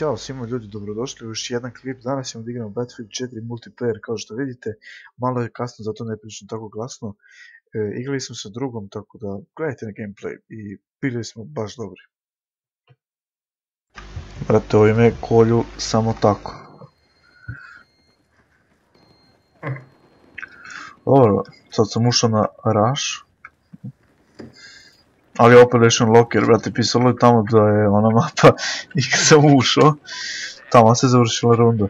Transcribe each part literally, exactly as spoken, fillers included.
Ćao svima ljudi, dobrodošli u još jedan klip. Danas ćemo da igramo Battlefield četiri multiplayer. Kao što vidite, malo je kasno, zato ne pričam tako glasno. E, igrali smo sa drugom, tako da gledajte na gameplay i bili smo baš dobri. Brate, ovo ime kolju samo tako. Dobro, sad sam ušao na Rush. Ali Operation Locker, brate, pisalo je tamo da je ona mapa i kad sam ušao, tamo se završila runda.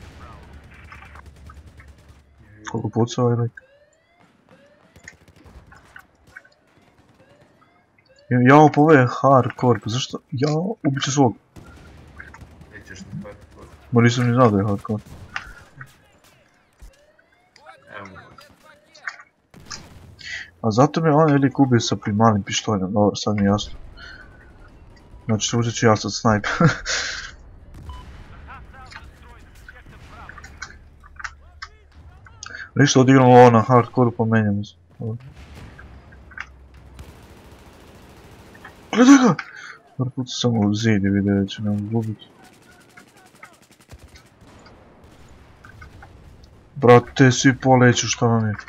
Koliko puca ovaj lik? Jao, pa ovo je hardcore, pa zašto? Jao, ubiću svog. Nećeš na hardcore. Ma nisam ni znao da je hardcore. Evo. A zato me onaj lik ubio sa primalnim pištoljem, dobro, sad mi je jasno. Znači, uzet ću ja sad snajp. Ništa, odigramo ovo na hardcore-u, pa menjamo se. Gledaj ga! Par puta sam u zid i vidio da će nam gubiti. Brate, svi poleću, šta vam je?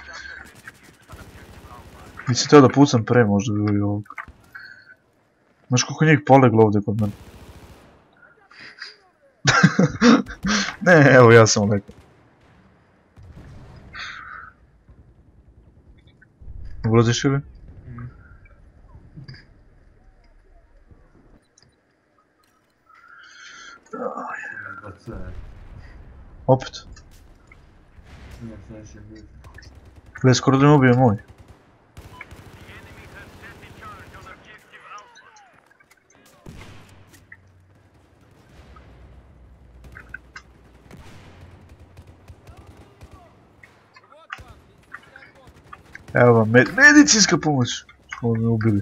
Mislim teo da pucam pre, možda bi bilo ovog. Znaš koliko njih poleglo ovdje kod mene? Ne, evo ja sam lekao. Ulaziš ili? Opet? Gledaj, skoro da mi ubije moj. Evo vam, med medicinska pomoć. Smo me ubili.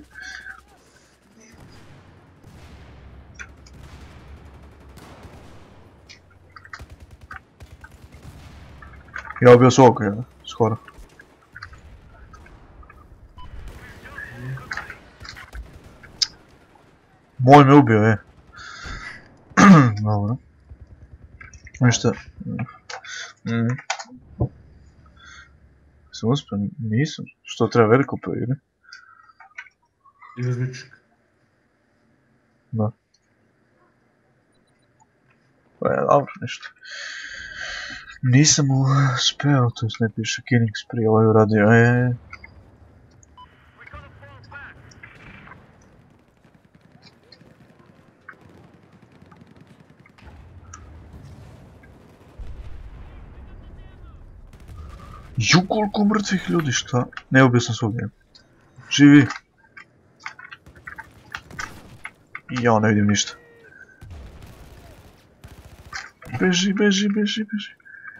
Ja ubio svog, ja, skoro. Moj me ubio, je. Dobro. Ništa. Mm. Sam uspio? Nisam. Što treba veliko pa ili? Izličak. Da. Pa je dobro, ništa. Nisam uspeo, to jest ne piše Killing Spree, ovaj uradio, eee. Ju, koliko mrtvih ljudi, šta? Ne, ubio sam svog njega. Živi. Ja ne vidim ništa. Beži, beži, beži, beži.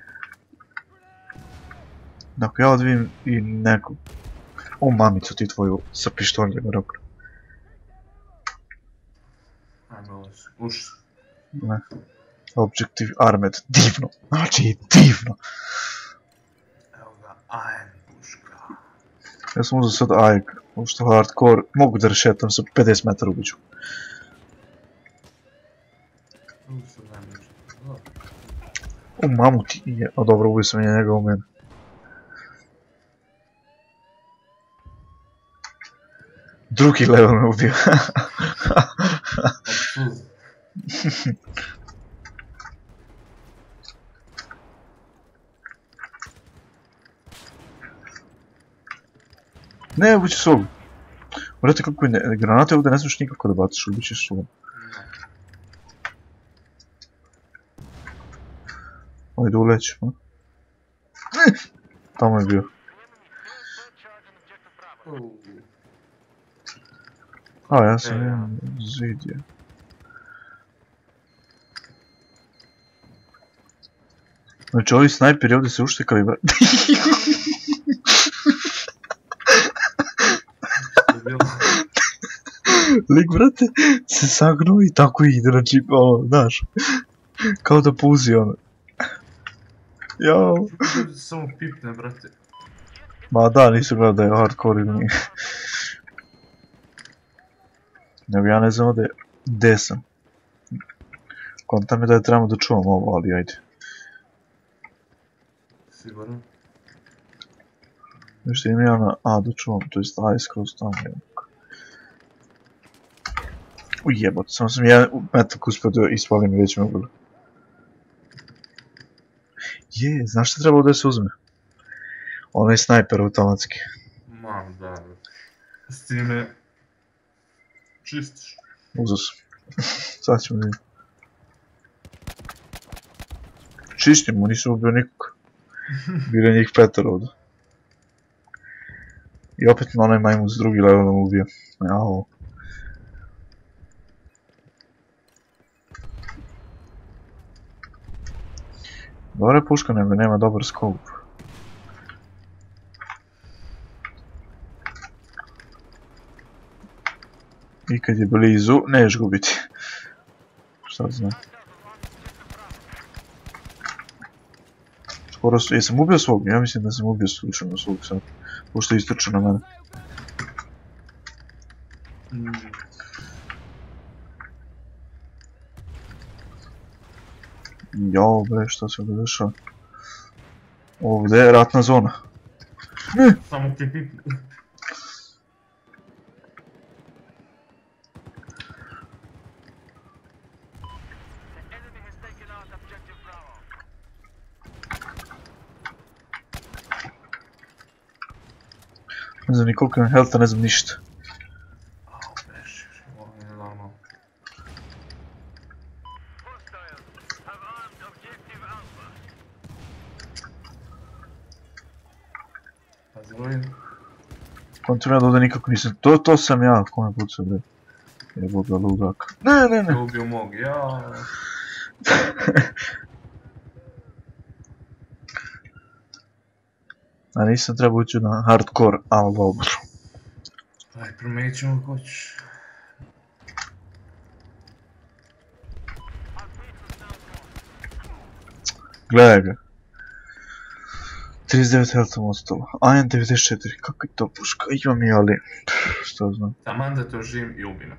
Dakle, ja odvijem i nekog. O, mamicu ti tvoju sa pištoljem rok. Ajmo, uši. Ne. Objective Armed, divno. Znači, divno. Ajn, puška. Ja sam uzeo sad A E K, ušto hardcore, mogu da rešetam sa pedeset metara ubiću. O, mamu ti je, a dobro, ubio sam je njega u mene. Drugi level me ubio. Ne, ubiću svog. Vrati kako je, granate ovdje ne smiješ nikako da baciš, ubićeš svog. Ajde uleći, a? Tamo je bio. A, ja sam jedan zid je. Znači ovi snajperi ovdje se uštekali, brate. Lik, brate, se sagnuo i tako ide, znači, ono, znaš, kao da puzi, ono. Jao. Samo pipne, brate. Ma da, nisam gledao da je hardcore ili nije. Nego ja ne znam da je... Gdje sam? kontam je da je trebamo da čuvamo ovo, ali ajde. Sigurno? Nešto ima ja na A da čuvam, to jest A je skroz tamo. Ujebot, samo sam jedan metak uspio da ispalim i već me ubili. Je, znaš šta trebalo da se uzme? Onaj snajper automatski. Mam, da. S time... Čistiš. Uzao sam. Sad ćemo vidjeti. Čistimo, nisam ubio nikog. Bilo je njih petar ovdje. I opet na onaj majmun s drugi level nam ubio. Jao. Dobra puška nema, nema dobar scope. I kad je blizu, neš gubiti. Šta znam. Skoro su, jesam ubio svog? Ja mislim da sam ubio slučajno svog sad. Pošto je istrčao na mene. Mm. Jao bre, šta se ovdje dešava? Ovdje je ratna zona. Ne! Samo ti pipnu. Ne znam ni koliko imam healtha, ne znam ništa. Au, prešir, ovo je normalno. Pazi, ovo je... Kontinuirano da ovdje nikako nisam, to, to sam ja, ko me pucao bre. Jebo ga ludak. Ne, ne, ne. ubio mog, ja. A nisam trebao ući na hardcore, ali dobro. Aj, promenit ćemo ko ćeš. Gledaj ga. trideset devet healtha mu ostalo. A N devedeset četiri, kako je to puška? Imam i ali... Što znam. Taman da te oživim i ubim.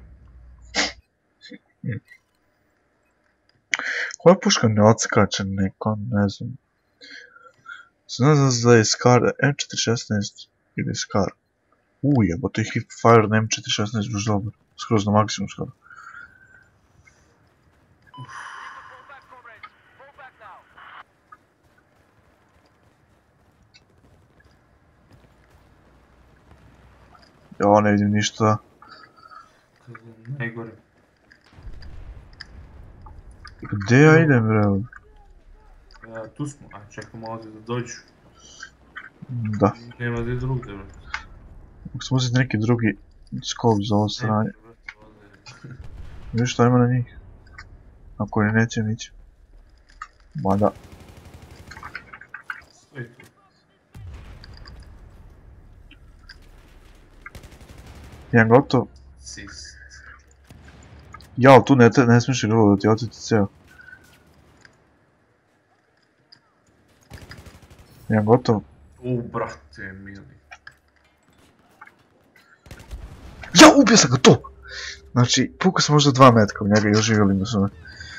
Koja puška ne odskače neko, ne znam. Znam da je Scar M četiri šesnaest ili Scar. Uj, jebote je hip fire na M četiri šesnaest baš dobar. Skroz na maksimum skoro. Ja ne vidim ništa. Najgore. Gdje ja idem bre? Ja, tu smo, a čekamo malo da dođu. Da. Nema gdje drugdje, bro. Ako smo uzeti neki drugi scope za ovo sranje. Viš šta ima na njih? Ako ne neće, niće. Mada. Stoji tu. Jedan gotov. Sist. Jao, tu ne, ne smiješ reload da ti oteti ceo. Jedan gotov. U, brate, mili. Ja, ubio sam ga, to! Znači, pukao sam možda dva metka u njega i oživjeli mu su me.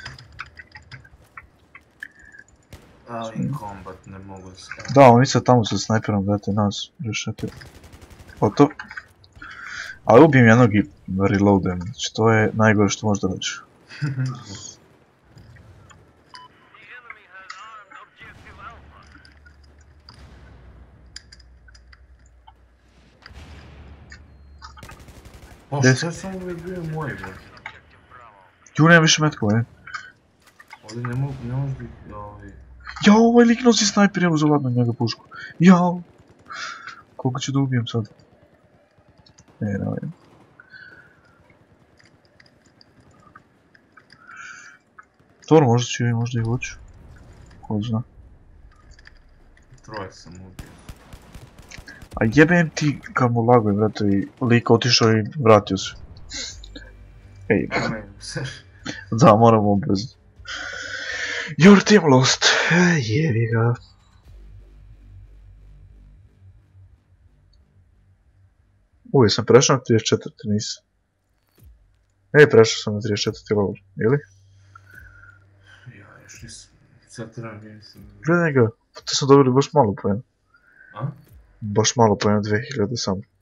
Ali kombat ne mogu staviti. Da, oni sad tamo sa snajperom, brate, nas rešete. Oto. Ali ubijem jednog i reloadujem, znači to je najgore što možda radiš. O, šta sam uvijek bio moj, bro? Ju, nema više metkova, ne? Ovdje ne mogu, ne možeš biti, ovaj... Jao, ovaj lik nosi snajper, evo za ladno njega pušku. Jao! Koliko ću da ubijem sad? Ne, ne, ne. Dobro, možda ću i možda i hoću. Ko zna. Troje sam ubio. A jebem ti kad mu lagoj, brate, i lik otišao i vratio se. Ej, Ne, se. da, moram obvezno. Your team lost. Jebi ga. Uvijek sam prešao na trideset četvrti, nisam. Ej, prešao sam na trideset četvrti level, ili? još nisam. Sad trebam mislim. Gledaj ga, to su dobili baš malo pojena. A? Baš malo pojena, dve hiljade samo.